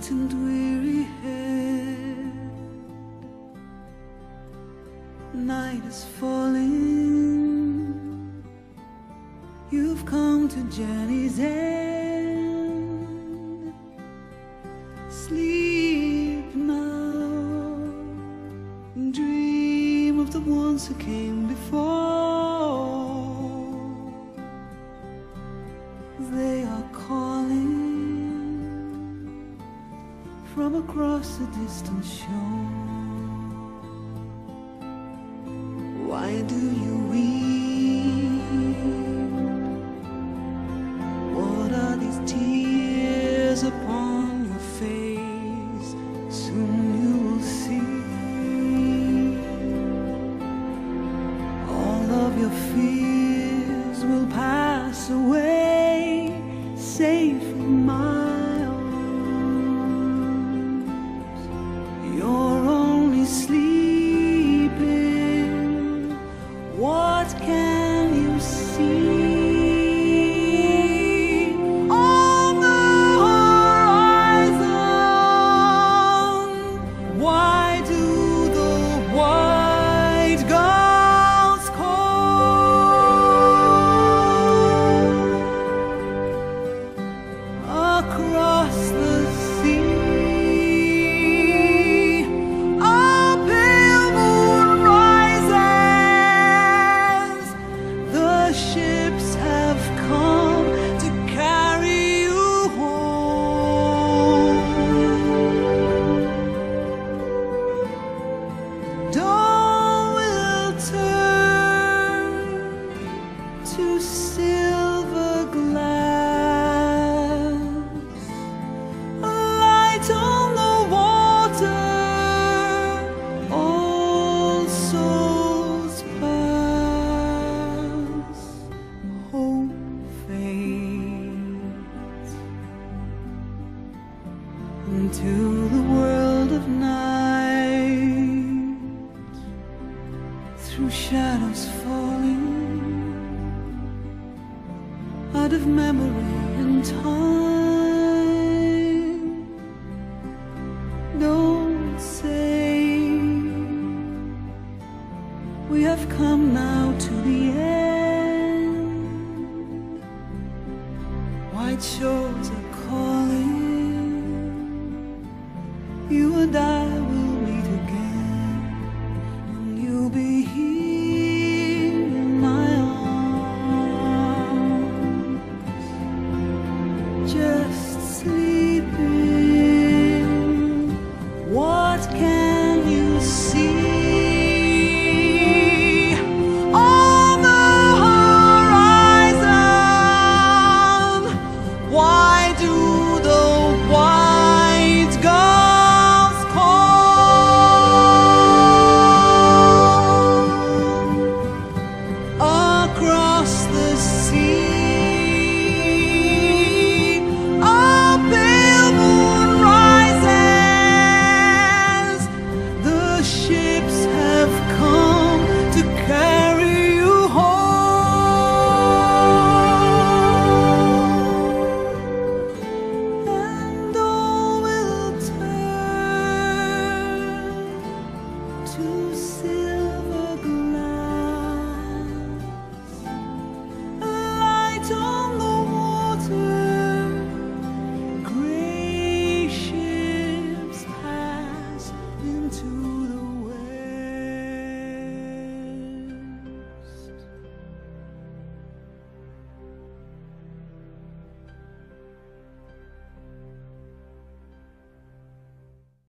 and weary head. Night is falling, you've come to journey's end. Sleep now and dream of the ones who came before. They are calling from across the distant shore. Why do you weep? What are these tears upon your face? Soon you will see all of your fears will pass away, safe in my arms. You're only sleeping. What can you see? On the horizon, why do the white gulls call? Across the sea, a pale moon rises. The ships have come to carry you home. Dawn will turn to silver glass, a light on the water, all souls pass, hope fades into the world of night, through shadows falling out of memory and time. Don't say we have come now to the end. White shores are calling. You and I will meet again, and you'll be here in my arms. Just